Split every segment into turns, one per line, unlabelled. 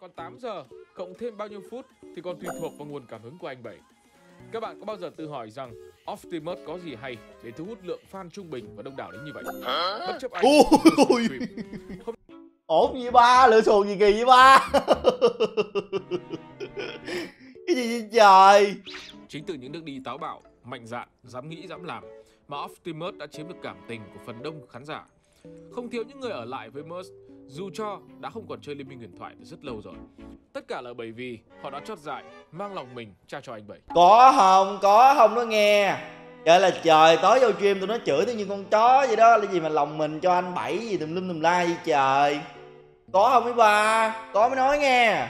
Còn 8 giờ cộng thêm bao nhiêu phút thì còn tùy thuộc vào nguồn cảm hứng của anh Bảy. Các bạn có bao giờ tự hỏi rằng Optimus có gì hay để thu hút lượng fan trung bình và đông đảo đến như vậy? Bất chấp anh
Ui. Ổn gì ba, lựa xuồng gì kỳ vậy ba? Cái gì vậy trời?
Chính từ những nước đi táo bạo, mạnh dạn, dám nghĩ dám làm mà Optimus đã chiếm được cảm tình của phần đông khán giả. Không thiếu những người ở lại với Merc dù cho đã không còn chơi Liên minh huyền thoại từ rất lâu rồi. Tất cả là bởi vì họ đã chót dại mang lòng mình trao cho anh Bảy.
Có không nó nghe. Trời là trời, tối vô stream tụi nó chửi tôi như con chó vậy đó. Là gì mà lòng mình cho anh Bảy gì tùm lum tùm la vậy trời. Có không mấy ba? Có mới nói nghe.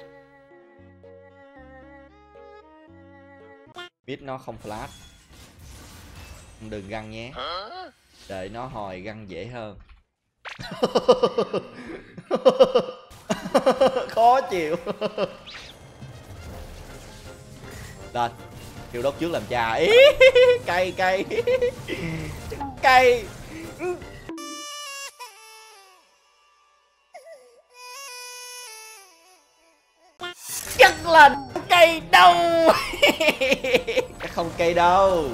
Biết nó không flash. Đừng găng nhé. Đợi nó hồi găng dễ hơn. Khó chịu. Lên. Kêu đốt trước làm cha. Ý, cay. Chắc là cây đâu. Chắc không cây đâu.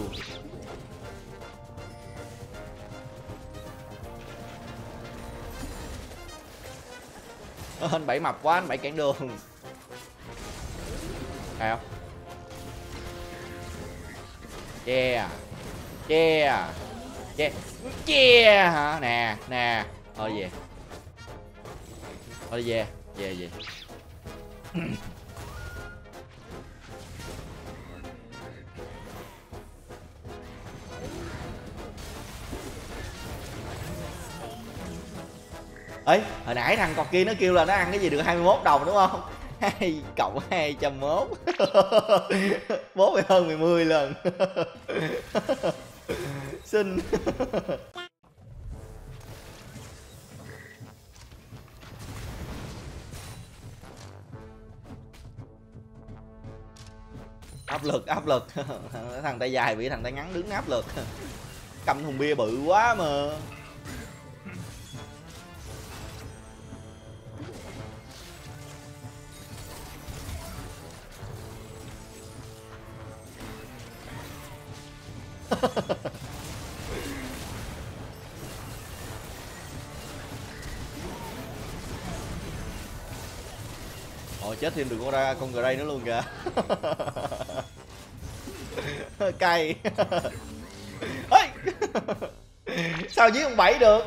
Anh Bảy mập quá, anh Bảy cản đường. Phải không? Yeah hả? Nè. Thôi về. Về. Ấy, hồi nãy thằng cọt kia nó kêu là nó ăn cái gì được 21 đồng đúng không? 2 cộng 201. Bố mày hơn 10 lần. Xinh. Áp lực. Thằng tay dài bị thằng tay ngắn đứng áp lực. Cầm thùng bia bự quá mà. Ồ, chết thêm được con Gray nữa luôn kìa. Cay. Ê! Sao giết ông Bảy được?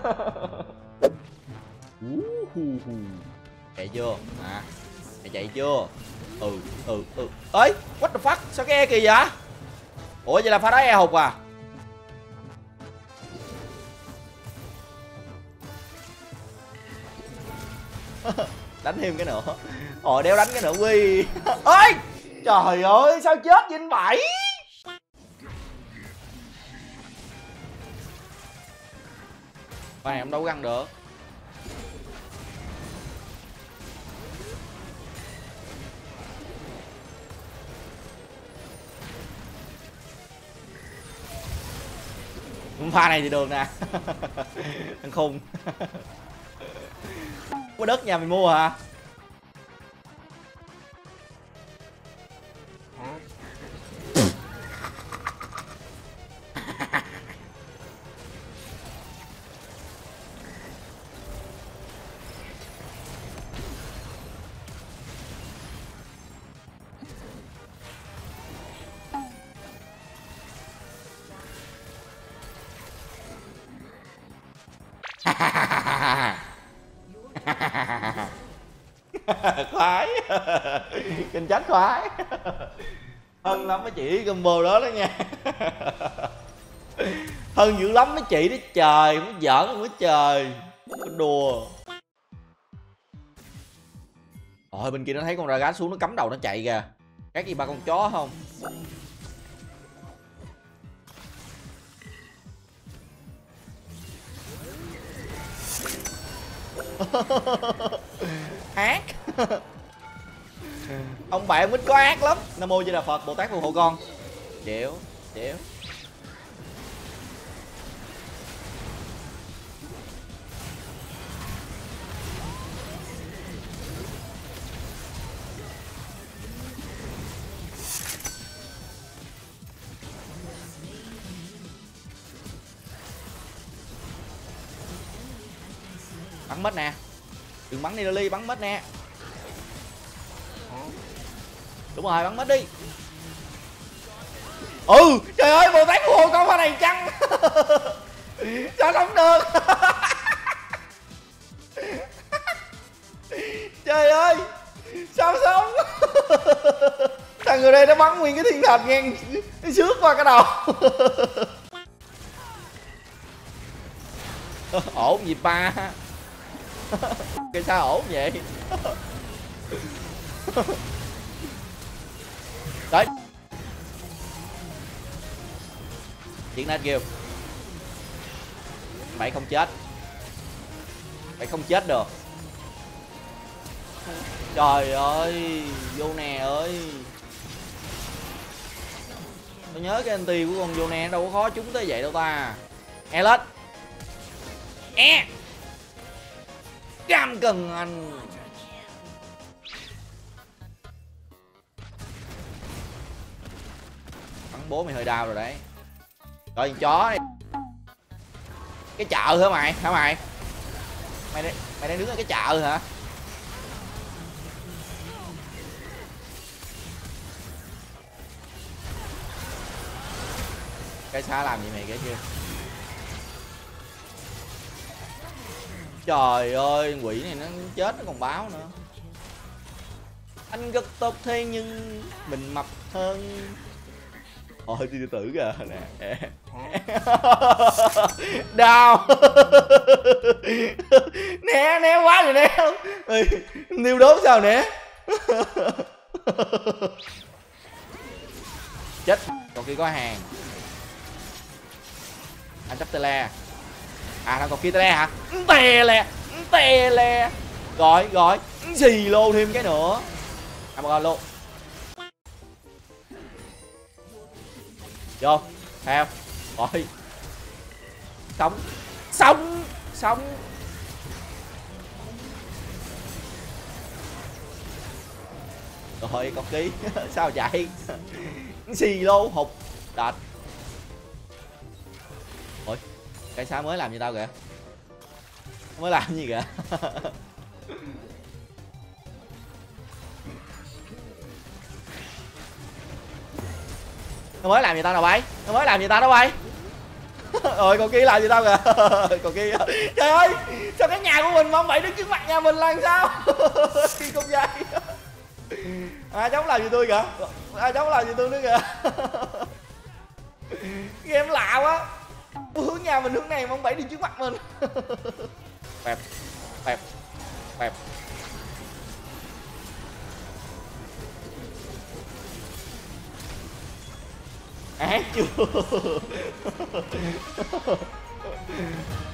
Chạy chưa? Mày chạy chưa? Ê, what the fuck? Sao cái e kỳ vậy? Ủa vậy là pha đá e hụt à? Đánh thêm cái nữa. Đéo đánh cái nữa quy. Ơi! Trời ơi, sao chết vậy anh Bảy? Con này em đâu có găng được. Pha này thì được nè. Thằng khùng. Có đất nhà mày mua hả? Khoái. Kinh trách khoái. Hân lắm mấy chị combo đó nha. Hân dữ lắm mấy chị đó trời. Muốn giỡn không có trời. Có đùa. Bên kia nó thấy con Ragas xuống nó cắm đầu nó chạy kìa. Các gì ba con chó không? Ác. Ông bạn mít có ác lắm. Nam mô Di Đà Phật, Bồ Tát phù hộ con. Chịu. Bắn mất nè. Đừng bắn Nidalee, bắn mất nè. Đúng rồi, bắn mất đi. Ừ, trời ơi, Bồ Tát Phù Hộ con pha này chăng. Sao sống được. Trời ơi, sao sống. Thằng người đây nó bắn nguyên cái thiên thạch ngang, nó xước qua cái đầu. Ổn gì ba. Cái sao ổn vậy. Đấy. Chuyện này kêu mày không chết, mày không chết được. Trời ơi, vô nè ơi. Tôi nhớ cái anti của con vô nè đâu có khó trúng tới vậy đâu ta. E lên. E. Cam cần anh. Bắn bố mày hơi đau rồi đấy. Rồi con chó này. Cái chợ hả mày? Hả mày? Mày đang đứng ở cái chợ hả? Cái xa làm gì mày kìa chưa? Trời ơi, quỷ này nó chết nó còn báo nữa. Anh rất tốt thế nhưng mình mập hơn. Ôi từ tử kìa nè. Đau. Né quá rồi né. Niêu đốt sao nè. Chết, còn kia có hàng. Anh chấp tele. À thằng còn kia tele hả? Tè le. Rồi, xì lô thêm cái nữa. Amagon luôn. Vô, theo. Rồi. Sống. Rồi con ký. Sao chạy? Xì lô hụt. Đệt. Ôi, cái sao mới làm như tao kìa. Mới làm gì kìa. Nó mới làm gì tao nào bay? Nó mới làm gì tao đó bay? Rồi con kia làm gì tao kìa. Còn kia. Trời ơi, sao cái nhà của mình mà ông Bảy đứng trước mặt nhà mình là sao? Khi không dây. À cháu làm gì tôi kìa. À cháu làm gì tôi nữa kìa. Game lạ quá. Hướng nhà mình hướng này mà ông Bảy đi trước mặt mình. Bẹp. Ác chưa.